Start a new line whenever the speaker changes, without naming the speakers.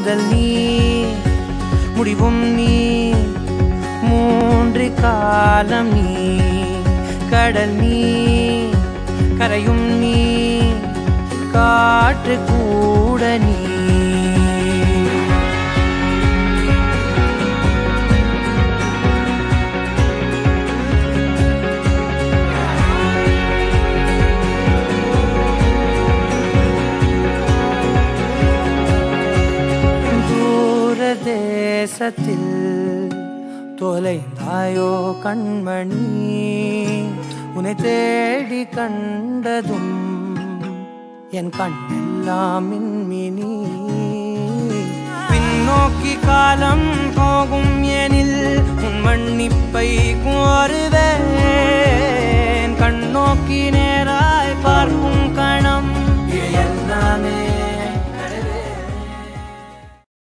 முதல் நீ முடிவும் நீ மூன்று காலம் நீ கடல் நீ கரையும் நீ காற்று கூட நீ தேசத்தில் தொலைந்தாயோ கண்மணி உன்னை தேடி கண்டதும் என் கண்ணெல்லாம் மின்மினி பின்னோக்கி காலம் போகும் எனில் உன் மன்னிப்பை கோருவேன்